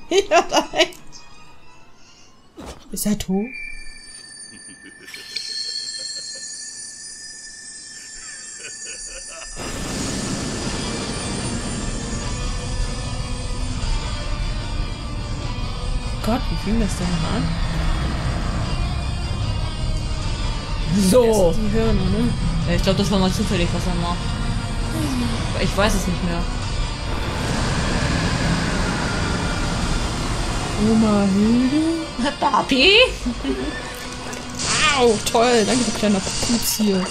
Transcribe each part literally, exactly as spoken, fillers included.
Ja, nein. Ist er tot? Gott, wie fing das denn noch an? So. Die Hörner, ne? Ich glaube, das war mal zufällig, was er macht. Ich weiß es nicht mehr. Oma Hilde? Papi? Au, toll. Danke, du kleiner Putz hier.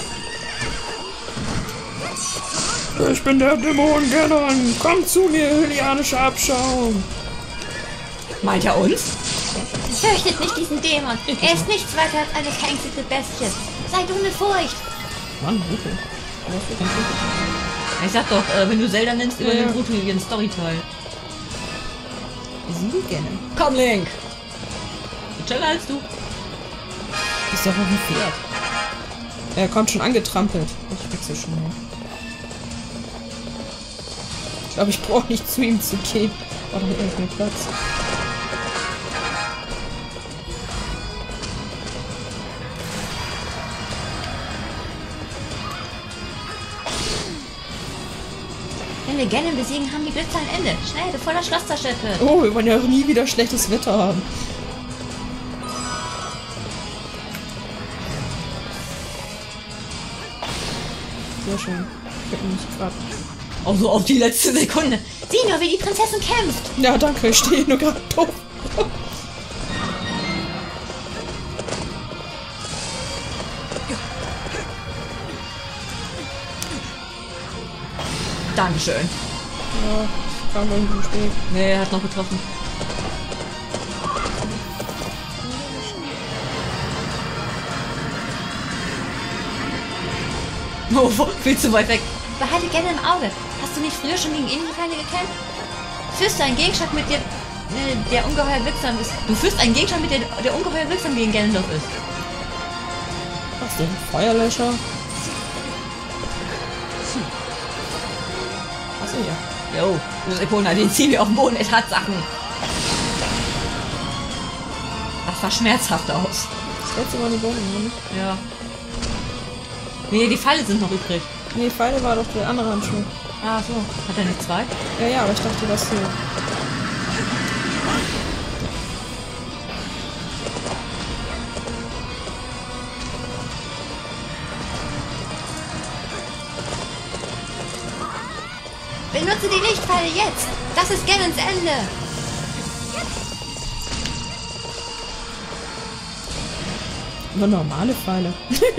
Ich bin der Dämon Ganon. Komm zu mir, hylianischer Abschaum. Meint er uns? Fürchtet nicht diesen Dämon. Er ist nichts weiter als eine verängstigte Bestie. Seid ohne Furcht. Mann, wirklich. Ich sag doch, äh, wenn du Zelda nennst, über Ja. den brutalen Storyteil. Sie gerne. Komm, Link! Schneller als du. Ist doch auf dem Pferd. Er kommt schon angetrampelt. Ich wechsle schon mal. Ich glaube, ich brauche nicht zu ihm zu gehen. War doch nicht mehr Platz. Wenn wir Ganon besiegen, haben die Blitze ein Ende. Schnell, bevor das Schloss zerstört wird. Oh, wir wollen ja auch nie wieder schlechtes Wetter haben. Sehr schön. Ich hab mich gerade. Auch so auf die letzte Sekunde. Sieh nur, wie die Prinzessin kämpft. Ja, danke, ich stehe nur gerade doof. Dankeschön. Ja, ich kam irgendwie zu spät. Nee, er hat noch getroffen. Oh, viel zu weit weg. Behalte Ganon im Auge. Hast du nicht früher schon gegen Innenfeinde gekämpft? Führst du einen Gegenstand mit dir, äh, der ungeheuer wirksam ist? Du führst einen Gegenstand mit der, der ungeheuer wirksam gegen Ganondorf ist. Was denn? Feuerlöscher? Hm. Achso, ja. Jo, Sekunde, den ziehen wir auf den Boden. Es hat Sachen. Das sah schmerzhaft aus. Das letzte Mal die Boden, ne? Ja. Nee, die Pfeile sind noch übrig. Nee, Pfeile war doch der andere Handschuh. Ah, so. Hat er nicht zwei? Ja, ja, aber ich dachte, das hier. Benutze die Lichtpfeile jetzt. Das ist Ganons Ende. Nur normale Pfeile.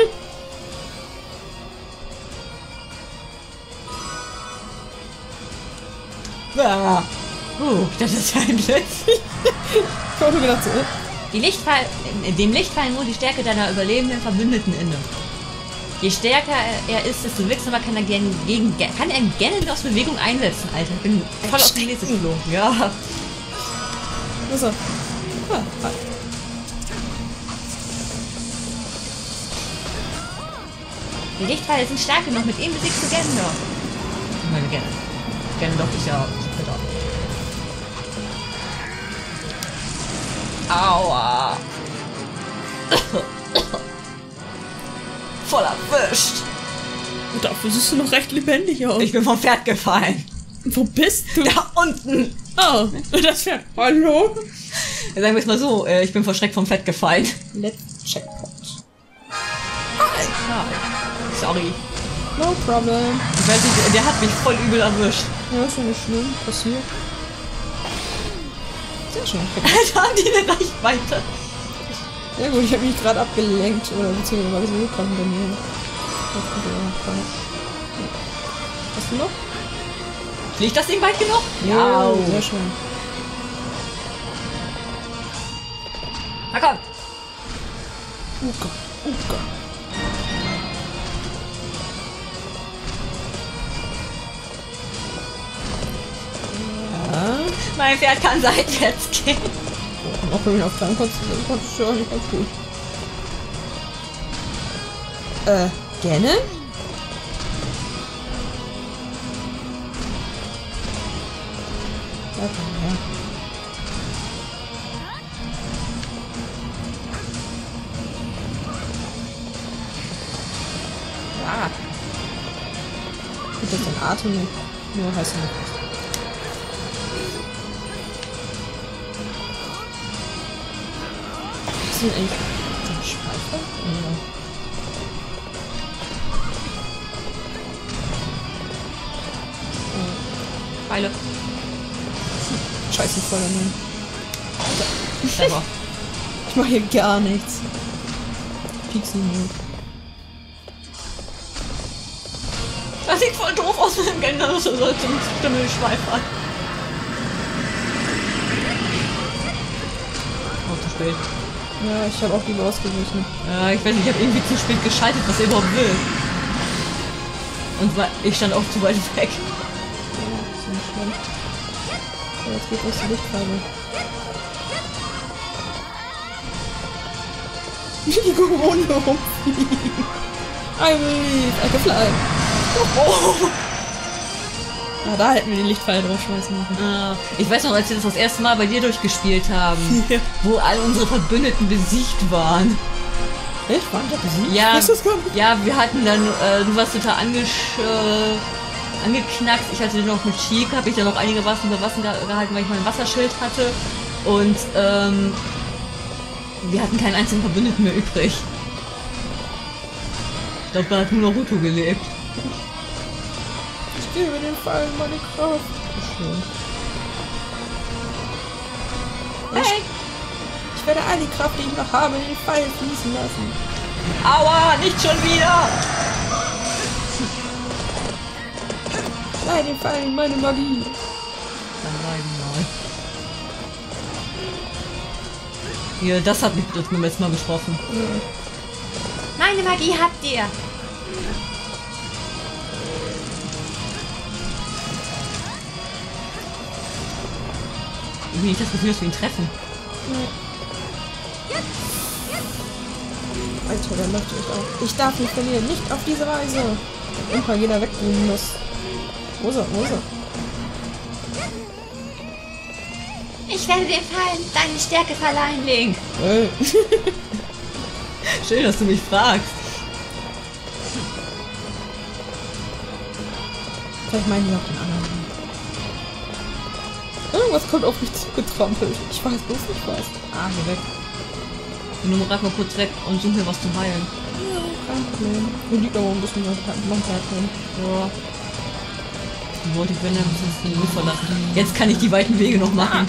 Ah. Uh, das ist ein Blitz. Ich habe gedacht, so, äh, Die Lichtpfeil, in dem Lichtpfeil nur die Stärke deiner überlebenden Verbündeten inne. Je stärker er ist, desto wirksamer kann er gegen, gegen kann er Ganondorfs Bewegung einsetzen, Alter. Ich bin voll auf die nächste geflogen. Ja. was ist er? Ah, ah. Die Lichtpfeile sind stark genug. Mit ihm besiegst du Ganondorf. Ich meine Ganon. Ganondorf ist ja Ritter. Aua. Voll erwischt. Und dafür siehst du noch recht lebendig aus. Ich bin vom Pferd gefallen. Wo bist du? Da unten. Oh, das Pferd. Hallo? Ja, sagen wir es mal so, äh, ich bin vor Schreck vom Pferd gefallen. Let's checkpoint. Ah, sorry. No problem. Ich weiß nicht, der hat mich voll übel erwischt. Ja, ist ja nicht schlimm. Passiert. Sehr schön. Alter, haben die eine Reichweite? Ja gut, ich habe mich gerade abgelenkt. Oder beziehungsweise so gerade hinter mir. Hast du noch? Fliegt das Ding weit genug? Ja, sehr schön. Na komm. Uka, Uka. Ja. Mein Pferd kann seitwärts gehen. Und auch wenn wir auf Tank konntest, konntest du ja auch nicht ganz gut. Äh, Ganon? Ja, komm her. Atem nur heiße Luft. Was sind eigentlich die Schweife? Ja. Pfeile. Scheiße, voll daneben. Selber. Ich mache hier gar nichts. Pixel nur. Das sieht voll doof aus mit dem Gender, so zum Stimmelschweif an. Oh, zu spät. Ja, ich habe auch lieber ausgewichen. Ja, ich weiß nicht, ich habe irgendwie zu spät geschaltet, was er überhaupt will. Und wa- ich stand auch zu weit weg. Ja, ist nicht schlimm. So, jetzt geht los die Lichtfarbe. Wie die Corona rumfliegen. I believe I can fly. Oh. Ja, da hätten wir die Lichtpfeile draufschmeißen müssen. Ah, ich weiß noch, als wir das das erste Mal bei dir durchgespielt haben, Ja. wo all unsere Verbündeten besiegt waren. Echt? Waren die besiegt? Ja, Ich weiß das gar nicht. ja, wir hatten dann, äh, du warst total angesch äh, angeknackst. Ich hatte noch mit Cheek, habe ich dann noch einigermaßen über Wasser ge gehalten, weil ich mein Wasserschild hatte. Und ähm, wir hatten keinen einzigen Verbündeten mehr übrig. Ich glaube, da hat nur noch Ruto gelebt. Ich gebe den Fallen meine Kraft. Schön. Hey! Ich werde all die Kraft, die ich noch habe, in den Pfeil fließen lassen. Aua, nicht schon wieder! Schlei den Pfeil in meine Magie. Dann leiden mal. Hier, das hat mich das beim letzten Mal getroffen. Ja. Meine Magie habt ihr. Irgendwie nicht das Gefühl, dass wir ihn treffen. Alter, der möchte ich auch. Ich darf nicht verlieren. Nicht auf diese Weise. Und mal jeder wegbringen muss. Wo ist er? Wo ist er? Ich werde dir Fallen deine Stärke verleihen, Link. Äh. Schön, dass du mich fragst. Vielleicht meinen die auch den anderen. Irgendwas kommt auf mich zugetrampelt. Ich weiß bloß nicht was. Ah, hier weg. Ich nur gerade mal kurz weg und suche mir was zum Heilen. Ja, kein Problem. Hier liegt aber ein bisschen was noch herkommen. Ja. Die wollte ich, wenn er das nur verlassen. Jetzt kann ich die weiten Wege noch machen.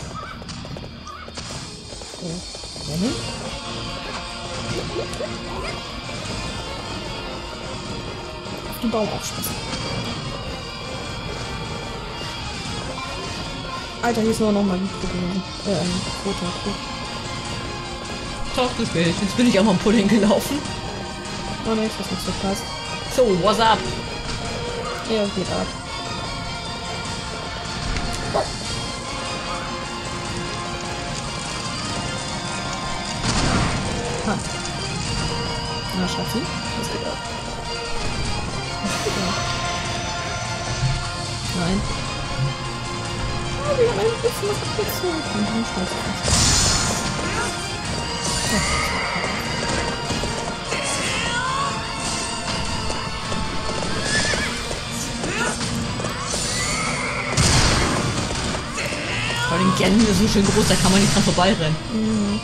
So. Wohin? Auf den Baum aufschließen. Alter, hier ist nur noch mal ein Pudding. Äh, ein roter Pudding. Doch, zu spät. Jetzt bin ich auch mal am Pudding gelaufen. Oh ne, das nicht so passt. So, what's up? Ja, geht ab. Ha. Na, Schatzi, was geht ab? Was geht ab? Nein. Oh, wir haben ein bisschen was abgezogen. Mhm, stolz auf uns. Vor den Gern ist so schön groß, da kann man nicht dran vorbeirennen. Mhm.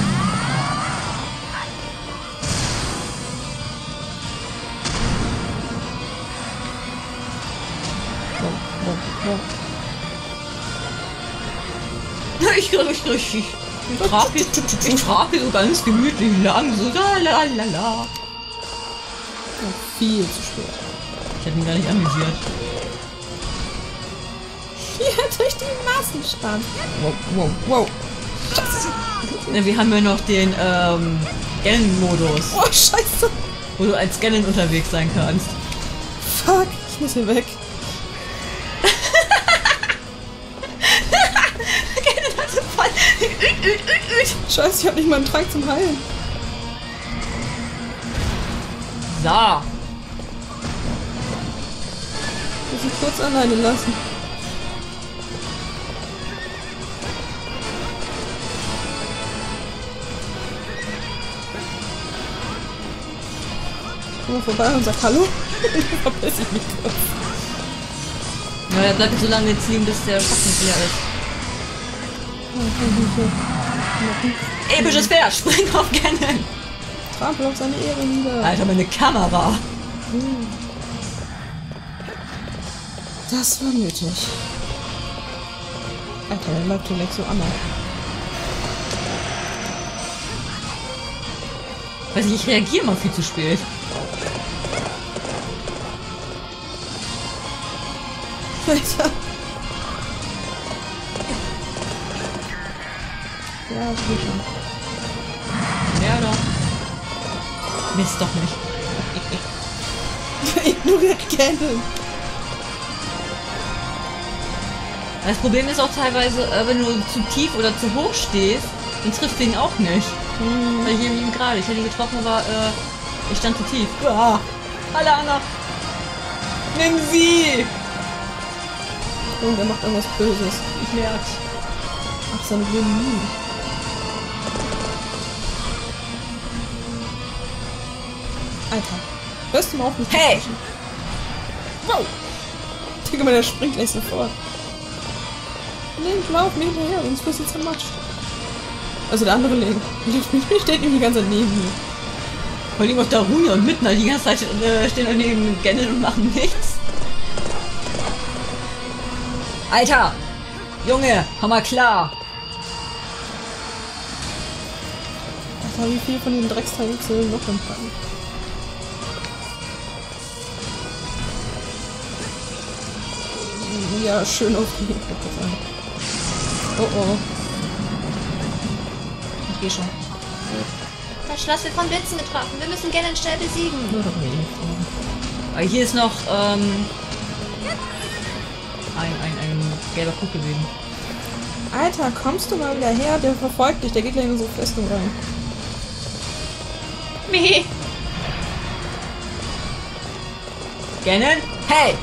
Wow, wow, wow. Ich, ich, ich, ich, ich trage ich trage so ganz gemütlich lang, so la la la la. Ja, viel zu spät. Ich hätte ihn gar nicht amüsiert. Ja, durch die Massenstadt. Wow, wow, wow. Scheiße. Ja, wir haben ja noch den ähm, Scannen-Modus, Oh, scheiße. wo du als Scannen unterwegs sein kannst. Fuck, ich muss hier weg. Scannen hat so voll. Üt, üt, üt, üt. Scheiße, ich hab nicht mal einen Trank zum Heilen. So. Muss ich kurz alleine lassen. Komm mal vorbei und sag Hallo. Dann verpiss ich mich kurz. Ja, der bleibt so lange jetzt liegen, bis der Schatten leer ist. Episches Pferd, spring auf Ganon! Trampel auf seine Ehre nieder. Alter, meine Kamera! Das war nötig. Alter, der läuft direkt so amok. Weiß nicht, ich reagiere mal viel zu spät. Alter. Ja, das geht schon. Ja, doch. Mist doch nicht. Ignoriert Ganon. Das Problem ist auch teilweise, äh, wenn du zu tief oder zu hoch stehst, dann trifft du ihn auch nicht. Hm. Weil ich eben gerade, ich hätte ihn getroffen, aber äh, ich stand zu tief. Ah, alle anderen. Nimm sie! Und er macht irgendwas Böses. Ich merk's. Ach, seine blöden Minen. Alter. Hörst du mal auf mich zu Hey! pushen? Wow! Digga, der springt gleich sofort. Link, lauf mir hinterher, sonst wirst du zermatscht. Also der andere Link. Link steht nämlich die ganze Zeit neben mir. Vor allem auch Darunia und Midna die ganze Zeit äh, stehen daneben Ganon und machen nichts. Alter! Junge, komm mal klar! Alter, wie viel von den Drecksteilen sollen noch entpacken? Ja, schön auf die Hintergrund. Oh oh. Ich geh schon. Das Schloss wird von Blitzen getroffen. Wir müssen Ganon schnell besiegen. Aber hier ist noch ähm, ein, ein, ein gelber Kuck gewesen. Alter, kommst du mal wieder her? Der verfolgt dich, der geht gleich in unsere Festung rein. Meh. Ganon? Hey!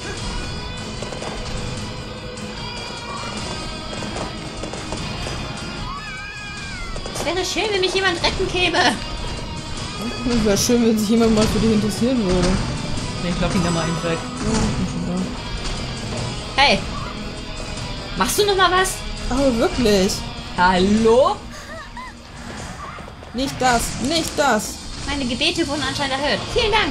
Es wäre schön, wenn mich jemand retten käme. Es wäre schön, wenn sich jemand mal für dich interessieren würde. Ich glaub ihn da mal eben weg. Ja, ich bin schon da. Hey! Machst du noch mal was? Aber wirklich. Hallo? Nicht das, nicht das. Meine Gebete wurden anscheinend erhört. Vielen Dank.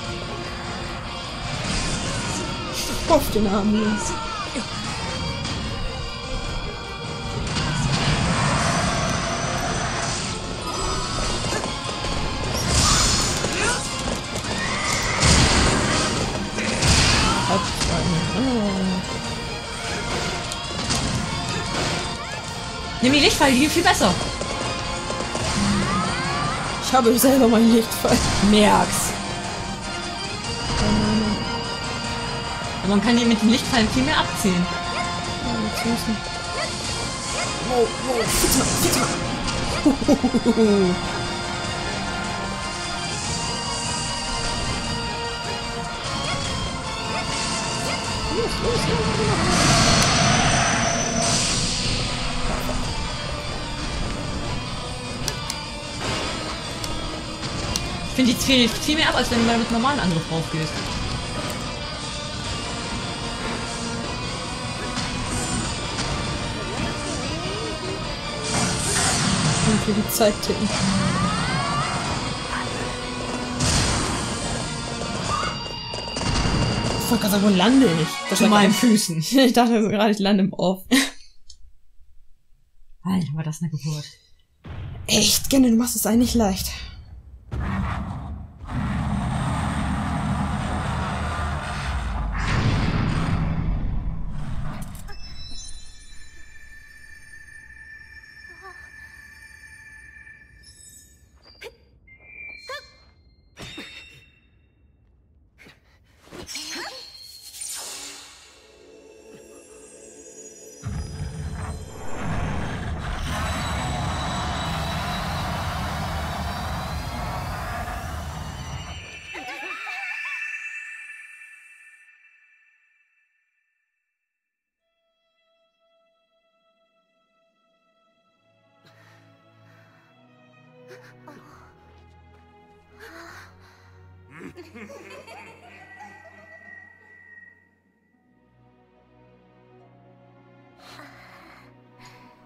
Auf den Arm hier. Nimm die Lichtpfeile, die sind viel besser. Ich habe selber mein Lichtfall. Merk's. Und man kann die mit den Lichtpfeilen viel mehr abziehen. Wow, wow, Fitter, Fitter. Los, los, los, Ich finde, die zielen viel mehr ab, als wenn du mal mit normalen Angriff rausgehst. Und für die Zeit ticken. Ich wollte gerade sagen, wo lande ich? Das Zu meinen Füßen. Ich dachte so gerade, ich lande im Off. Alter, war das eine Geburt. Echt, Ganon, du machst es eigentlich leicht.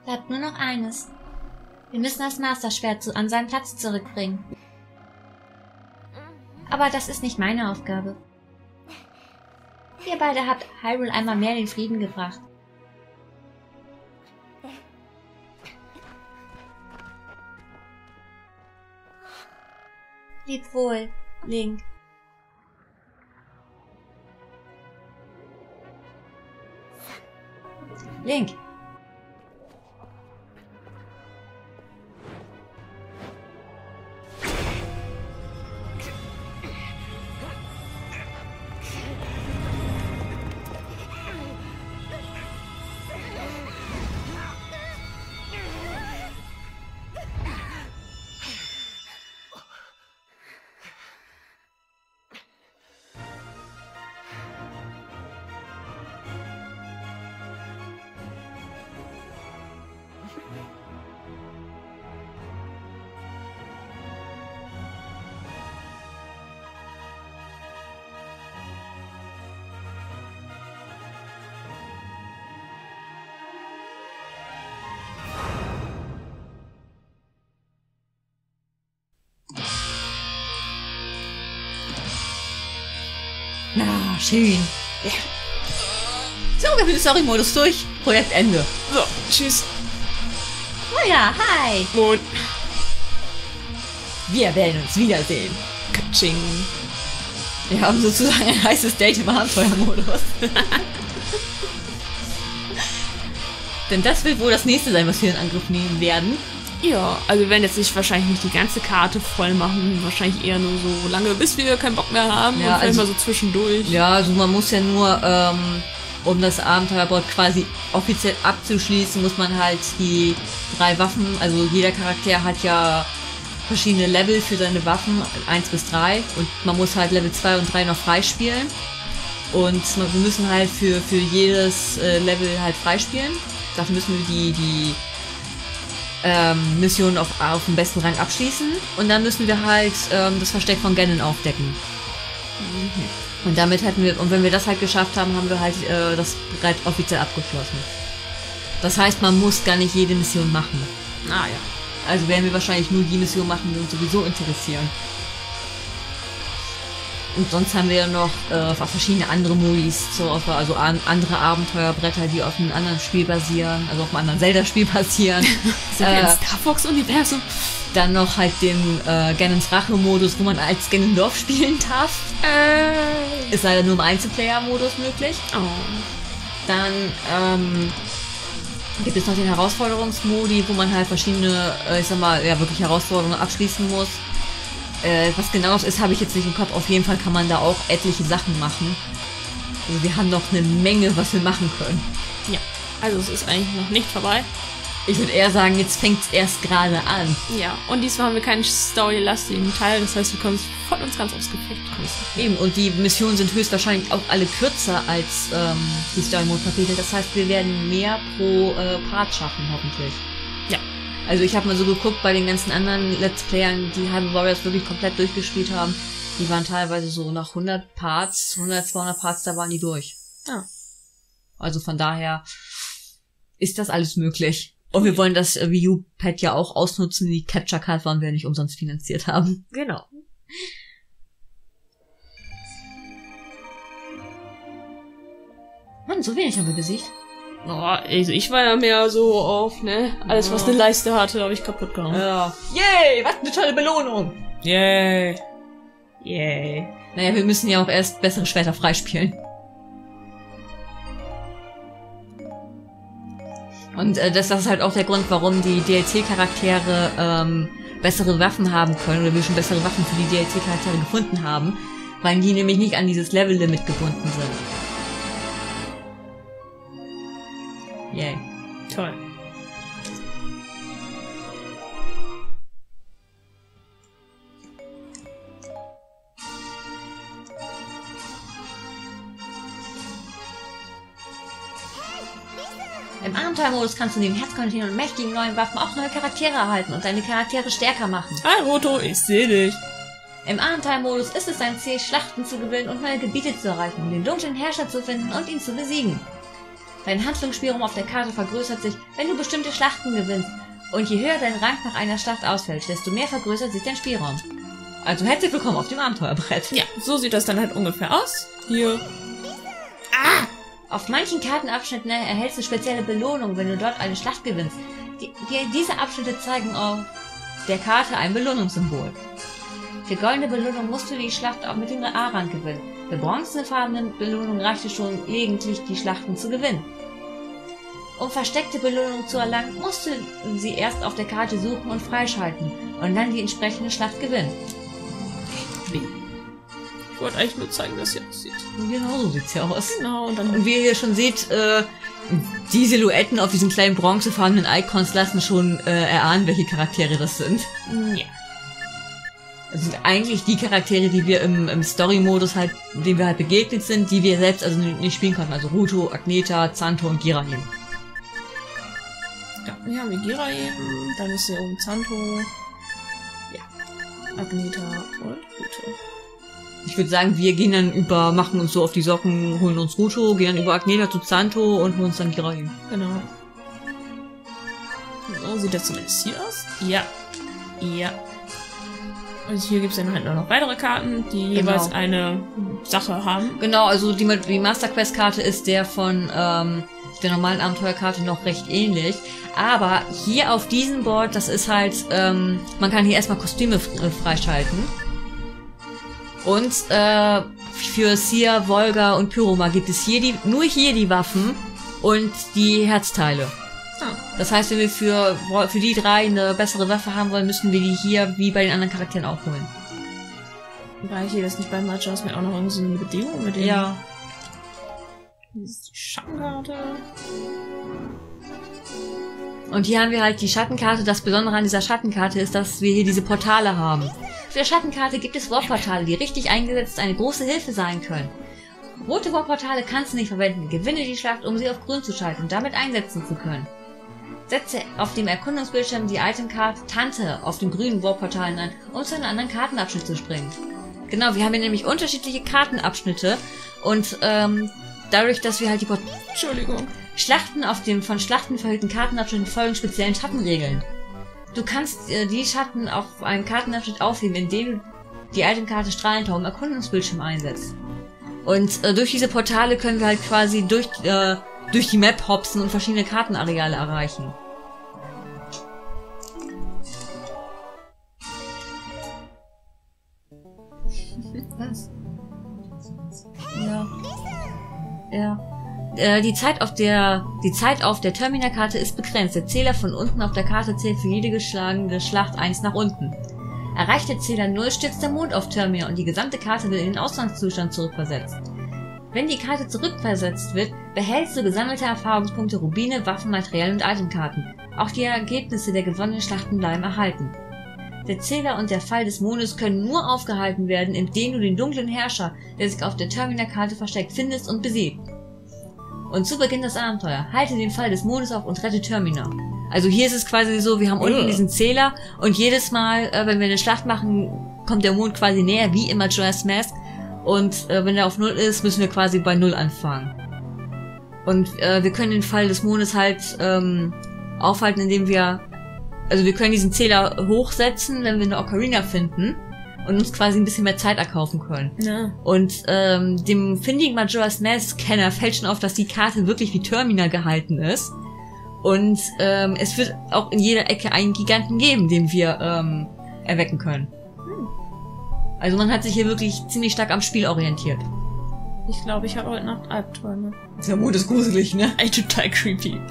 Bleibt nur noch eines. Wir müssen das Master-Schwert zu, an seinen Platz zurückbringen. Aber das ist nicht meine Aufgabe. Ihr beide habt Hyrule einmal mehr den Frieden gebracht. Leb wohl, Link. Link. Na, schön. Ja. So, wir sind den Story-Modus durch. Projekt Ende. So, tschüss. Oh ja, hi. Und Wir werden uns wiedersehen. Katsching. Wir haben sozusagen ein heißes Date im Abenteuermodus. Denn das wird wohl das nächste sein, was wir in Angriff nehmen werden. Ja, also wir werden jetzt nicht wahrscheinlich nicht die ganze Karte voll machen, wahrscheinlich eher nur so lange, bis wir keinen Bock mehr haben Ja, und vielleicht also- mal so zwischendurch. Ja, also man muss ja nur, ähm, um das Abenteuerboard quasi offiziell abzuschließen, muss man halt die drei Waffen, also jeder Charakter hat ja verschiedene Level für seine Waffen, eins bis drei, und man muss halt Level zwei und drei noch freispielen. Und man- wir müssen halt für, für jedes äh, Level halt freispielen. Dafür müssen wir die, die ähm, Mission auf, auf dem besten Rang abschließen. Und dann müssen wir halt ähm, das Versteck von Ganon aufdecken. Und damit hätten wir, und wenn wir das halt geschafft haben, haben wir halt äh, das Brett offiziell abgeschlossen. Das heißt, man muss gar nicht jede Mission machen. Ah ja. Also werden wir wahrscheinlich nur die Mission machen, die uns sowieso interessieren. Und sonst haben wir ja noch äh, verschiedene andere Modis zur Auswahl, also an, andere Abenteuerbretter, die auf einem anderen Spiel basieren, also auf einem anderen Zelda-Spiel basieren. Sind wir im äh, Star Fox-Universum? dann noch halt den äh, Ganons Rache-Modus, wo man als Ganondorf spielen darf. Äh. Ist leider nur im Einzelplayer-Modus möglich. Oh. Dann ähm, gibt es noch den Herausforderungsmodi, wo man halt verschiedene, äh, ich sag mal, ja wirklich Herausforderungen abschließen muss. Äh, was genau das ist, habe ich jetzt nicht im Kopf. Auf jeden Fall kann man da auch etliche Sachen machen. Also wir haben noch eine Menge, was wir machen können. Ja. Also es ist eigentlich noch nicht vorbei. Ich würde eher sagen, jetzt fängt es erst gerade an. Ja. Und diesmal haben wir keinen storylastigen Teil, das heißt, wir können von uns ganz aufs Gefecht grüßen. Eben, und die Missionen sind höchstwahrscheinlich auch alle kürzer als ähm, die Story-Mode-Kapitel. Das heißt, wir werden mehr pro äh, Part schaffen, hoffentlich. Ja. Also ich habe mal so geguckt bei den ganzen anderen Let's Playern, die Hyrule Warriors wirklich komplett durchgespielt haben. Die waren teilweise so nach hundert Parts, hundert, zweihundert Parts, da waren die durch. Ah. Also von daher ist das alles möglich. Und wir wollen das äh, Wii U-Pad ja auch ausnutzen. Die Capture Card wollen wir nicht umsonst finanziert haben. Genau. Mann, so wenig haben wir besiegt. Oh, also ich war ja mehr so auf, ne? Alles, was Ja. eine Leiste hatte, habe ich kaputt gehauen. Ja. Yay, was eine tolle Belohnung. Yay. Yay. Naja, wir müssen ja auch erst bessere Schwerter freispielen. Und äh, das, das ist halt auch der Grund, warum die D L C-Charaktere ähm, bessere Waffen haben können, oder wir schon bessere Waffen für die D L C-Charaktere gefunden haben, weil die nämlich nicht an dieses Level-Limit gebunden sind. Yay. Toll. Im Abenteuermodus kannst du neben Herzcontainer und mächtigen neuen Waffen auch neue Charaktere erhalten und deine Charaktere stärker machen. Hi Roto, ich sehe dich. Im Abenteuermodus ist es dein Ziel, Schlachten zu gewinnen und neue Gebiete zu erreichen, um den dunklen Herrscher zu finden und ihn zu besiegen. Dein Handlungsspielraum auf der Karte vergrößert sich, wenn du bestimmte Schlachten gewinnst. Und je höher dein Rang nach einer Schlacht ausfällt, desto mehr vergrößert sich dein Spielraum. Also herzlich willkommen auf dem Abenteuerbrett. Ja, so sieht das dann halt ungefähr aus. Hier. Ah! Auf manchen Kartenabschnitten erhältst du spezielle Belohnungen, wenn du dort eine Schlacht gewinnst. Die, die, diese Abschnitte zeigen auf der Karte ein Belohnungssymbol. Für goldene Belohnung musst du die Schlacht auch mit dem A-Rang gewinnen. Für bronzefarbene Belohnung reicht es schon gelegentlich, die Schlachten zu gewinnen. Um versteckte Belohnung zu erlangen, musst du sie erst auf der Karte suchen und freischalten und dann die entsprechende Schlacht gewinnen. Wie? Ich wollte eigentlich nur zeigen, dass sie aussieht. Genau so sieht's ja aus. Genau, und dann... Und wie ihr hier schon seht, äh, die Silhouetten auf diesen kleinen bronzefarbenen Icons lassen schon äh, erahnen, welche Charaktere das sind. Ja. Das sind eigentlich die Charaktere, die wir im, im Story-Modus halt, denen wir halt begegnet sind, die wir selbst also nicht spielen konnten. Also Ruto, Agneta, Zanto und Girahim. Ja, wir haben die Girahim, dann ist hier oben Zanto, ja, Agneta und Ruto. Ich würde sagen, wir gehen dann über, machen uns so auf die Socken, holen uns Ruto, gehen dann über Agneta zu Zanto und holen uns dann Girahim. Genau. So sieht das zumindest hier aus. Ja. Ja. Und hier gibt es dann halt noch weitere Karten, die Genau. jeweils eine Sache haben. Genau, also die, die Master Quest Karte ist der von ähm, der normalen Abenteuerkarte noch recht ähnlich. Aber hier auf diesem Board, das ist halt, ähm, man kann hier erstmal Kostüme äh, freischalten. Und äh, für Sia, Volga und Pyroma gibt es hier die, nur hier die Waffen und die Herzteile. Ah. Das heißt, wenn wir für, für die drei eine bessere Waffe haben wollen, müssen wir die hier wie bei den anderen Charakteren auch holen. War ich hier das nicht bei Majora's Mask auch noch irgendwie so eine Bedingung mit dem? Ja. Hier ist die Schattenkarte. Und hier haben wir halt die Schattenkarte. Das Besondere an dieser Schattenkarte ist, dass wir hier diese Portale haben. Auf der Schattenkarte gibt es Warp-Portale, die richtig eingesetzt eine große Hilfe sein können. Rote Warp-Portale kannst du nicht verwenden. Gewinne die Schlacht, um sie auf grün zu schalten und damit einsetzen zu können. Setze auf dem Erkundungsbildschirm die Itemkarte Tante auf den grünen Warp-Portalen ein, um zu einem anderen Kartenabschnitt zu springen. Genau, wir haben hier nämlich unterschiedliche Kartenabschnitte und ähm, dadurch, dass wir halt die Port Entschuldigung. Schlachten auf dem von Schlachten verhüllten Kartenabschnitt folgen speziellen Schattenregeln. Du kannst äh, die Schatten auf einem Kartenabschnitt aufheben, indem du die Itemkarte Strahlentau im Erkundungsbildschirm einsetzt. Und äh, durch diese Portale können wir halt quasi durch, äh, durch die Map hopsen und verschiedene Kartenareale erreichen. Was? Ja. Ja. Äh, die Zeit auf der die Zeit auf der Terminalkarte ist begrenzt. Der Zähler von unten auf der Karte zählt für jede geschlagene Schlacht eins nach unten. Erreicht der Zähler null, stürzt der Mond auf Terminal und die gesamte Karte wird in den Ausgangszustand zurückversetzt. Wenn die Karte zurückversetzt wird, behältst du gesammelte Erfahrungspunkte, Rubine, Waffen, Material und Itemkarten. Auch die Ergebnisse der gewonnenen Schlachten bleiben erhalten. Der Zähler und der Fall des Mondes können nur aufgehalten werden, indem du den dunklen Herrscher, der sich auf der Terminalkarte versteckt, findest und besiegt. Und zu Beginn des Abenteuers, halte den Fall des Mondes auf und rette Termina. Also hier ist es quasi so, wir haben unten diesen Zähler und jedes Mal, äh, wenn wir eine Schlacht machen, kommt der Mond quasi näher, wie immer Majora's Mask. Und äh, wenn er auf Null ist, müssen wir quasi bei Null anfangen. Und äh, wir können den Fall des Mondes halt ähm, aufhalten, indem wir, also wir können diesen Zähler hochsetzen, wenn wir eine Ocarina finden und uns quasi ein bisschen mehr Zeit erkaufen können. Ja. Und ähm, dem findigen Majora's Mask-Kenner fällt schon auf, dass die Karte wirklich wie Termina gehalten ist. Und ähm, es wird auch in jeder Ecke einen Giganten geben, den wir ähm, erwecken können. Also man hat sich hier wirklich ziemlich stark am Spiel orientiert. Ich glaube, ich habe heute Nacht Albträume. Der Mond ist gruselig, ne? Ey, total creepy. Ja,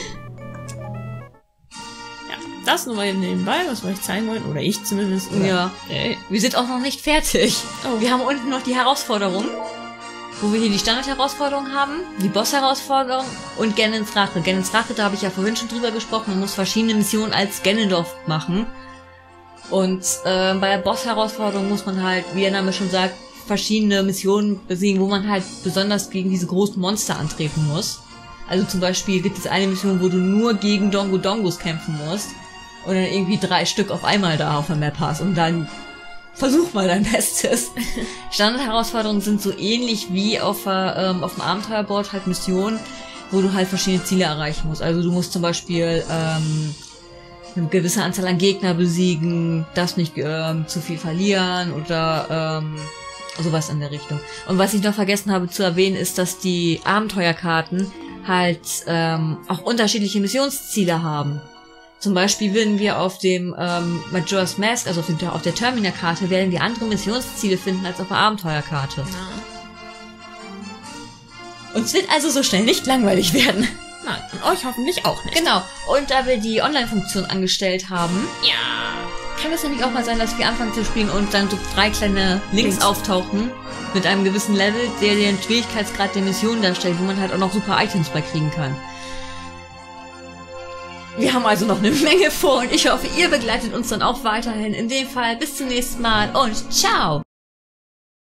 das nur mal eben nebenbei, was wir euch zeigen wollten. Oder ich zumindest. Oder? Ja. Okay. Wir sind auch noch nicht fertig. Oh. Wir haben unten noch die Herausforderung, wo wir hier die Standard-Herausforderung haben, die Boss-Herausforderung und Ganons Rache. Ganons Rache, da habe ich ja vorhin schon drüber gesprochen, man muss verschiedene Missionen als Ganondorf machen. Und äh, bei der Boss-Herausforderung muss man halt, wie der Name schon sagt, verschiedene Missionen besiegen, wo man halt besonders gegen diese großen Monster antreten muss. Also zum Beispiel gibt es eine Mission, wo du nur gegen Dongo Dongos kämpfen musst und dann irgendwie drei Stück auf einmal da auf der Map hast und dann versuch mal dein Bestes. Standard-Herausforderungen sind so ähnlich wie auf, ähm, auf dem Abenteuerboard halt Missionen, wo du halt verschiedene Ziele erreichen musst. Also du musst zum Beispiel ähm, eine gewisse Anzahl an Gegner besiegen, darfst nicht ähm, zu viel verlieren oder ähm, sowas in der Richtung. Und was ich noch vergessen habe zu erwähnen, ist, dass die Abenteuerkarten halt ähm, auch unterschiedliche Missionsziele haben. Zum Beispiel werden wir auf dem ähm, Majora's Mask, also auf, dem, auf der Termina-Karte, werden wir andere Missionsziele finden als auf der Abenteuerkarte. Ja. Uns wird also so schnell nicht langweilig werden. Nein, und euch hoffentlich auch nicht. Genau. Und da wir die Online-Funktion angestellt haben, Ja. kann es nämlich auch mal sein, dass wir anfangen zu spielen und dann so drei kleine Links Links. auftauchen mit einem gewissen Level, der den Schwierigkeitsgrad der Mission darstellt, wo man halt auch noch super Items bei kriegen kann. Wir haben also noch eine Menge vor und ich hoffe, ihr begleitet uns dann auch weiterhin. In dem Fall bis zum nächsten Mal und ciao!